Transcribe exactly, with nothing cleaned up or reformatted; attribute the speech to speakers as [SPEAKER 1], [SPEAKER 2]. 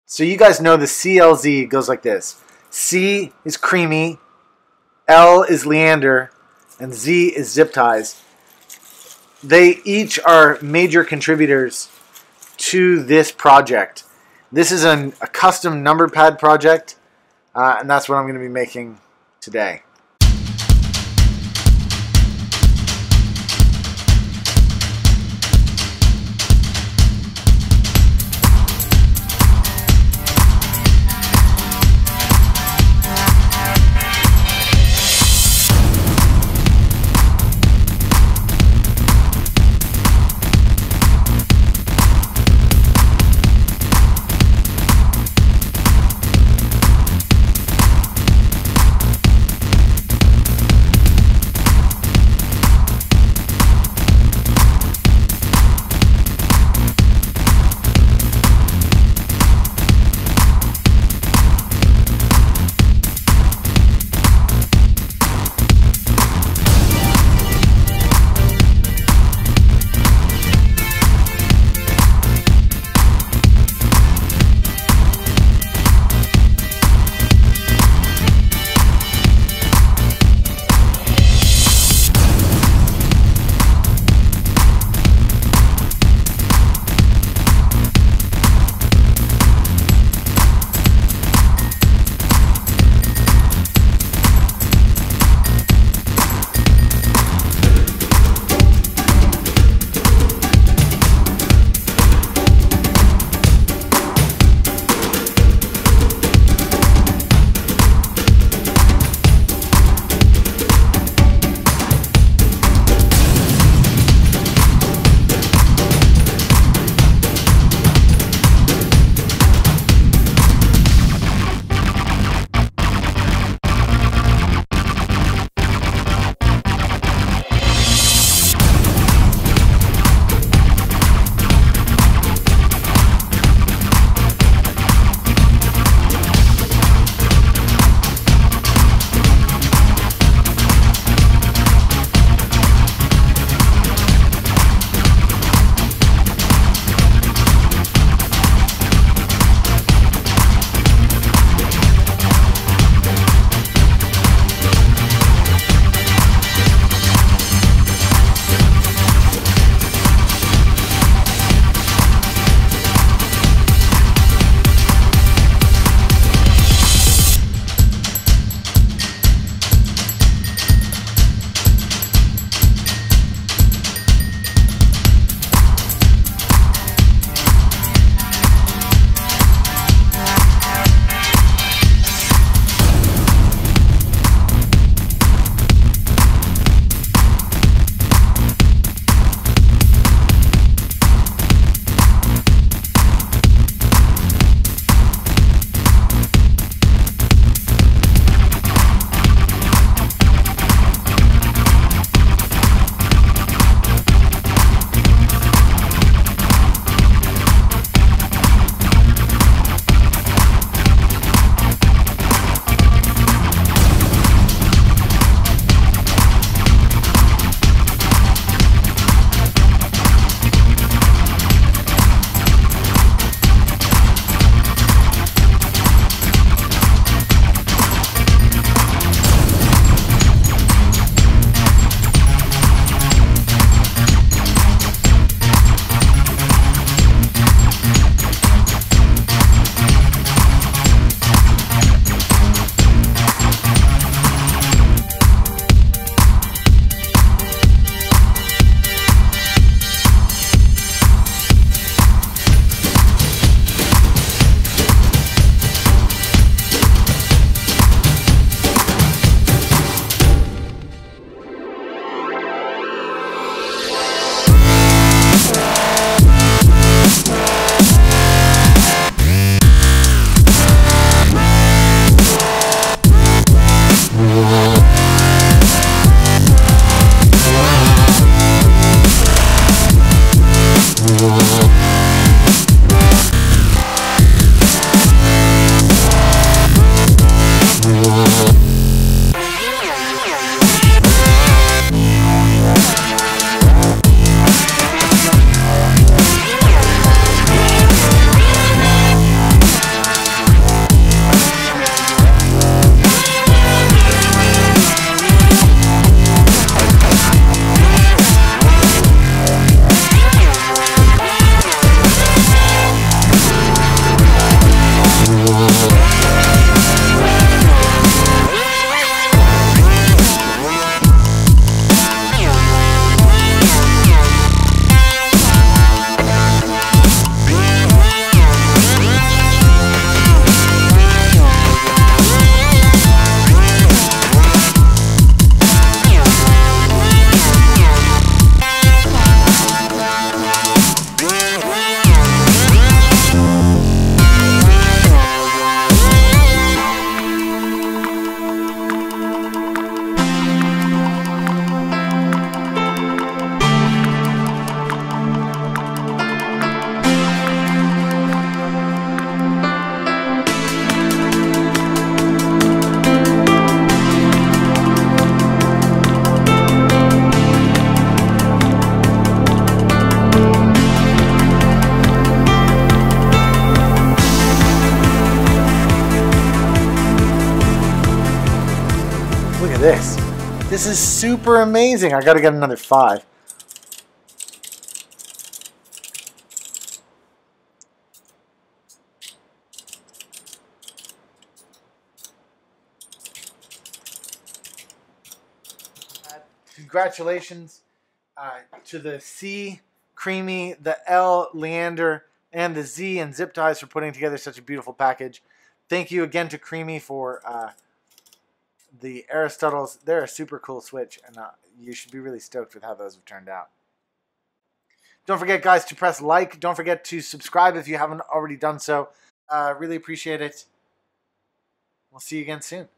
[SPEAKER 1] So you guys know the C L Z goes like this. C is creamy, L is Leandre, and Z is Ziptyze. They each are major contributors to this project. This is an, a custom number pad project, uh, and that's what I'm going to be making today. this. This is super amazing. I gotta get another five. Uh, congratulations uh, to the C, Creamy, the L, Leandre, and the Z and Ziptyze for putting together such a beautiful package. Thank you again to Creamy for uh, the Aristotles. They're a super cool switch, and uh, you should be really stoked with how those have turned out. Don't forget, guys, to press like. Don't forget to subscribe if you haven't already done so. Uh, really appreciate it. We'll see you again soon.